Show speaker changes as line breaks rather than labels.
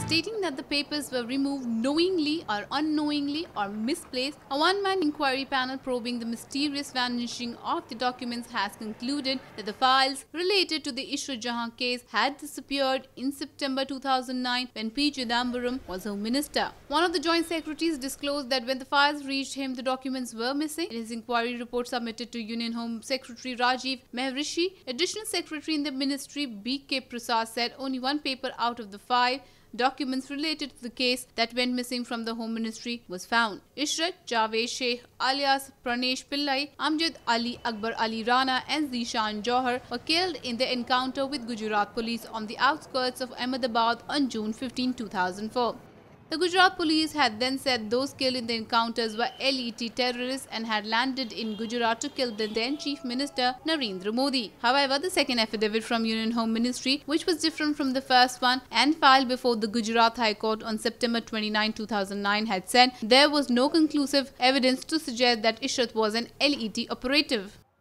stating that the papers were removed knowingly or unknowingly or misplaced. A one-man inquiry panel probing the mysterious vanishing of the documents has concluded that the files related to the Ishrat Jahan case had disappeared in September 2009 when P. Chidambaram was Home Minister. One of the Joint Secretaries disclosed that when the files reached him, the documents were missing. In his inquiry report submitted to Union Home Secretary Rajiv Mehrishi, Additional Secretary in the Ministry B.K. Prasad said only one paper out of the 5 documents related to the case that went missing from the Home Ministry was found. Ishrat, Javed Sheikh alias Pranesh Pillai, Amjad Ali, Akbar Ali Rana and Zishan Johar were killed in the encounter with Gujarat police on the outskirts of Ahmedabad on June 15, 2004. The Gujarat police had then said those killed in the encounters were LET terrorists and had landed in Gujarat to kill the then Chief Minister Narendra Modi. However, the second affidavit from Union Home Ministry, which was different from the first one and filed before the Gujarat High Court on September 29, 2009, had said there was no conclusive evidence to suggest that Ishrat was an LET operative.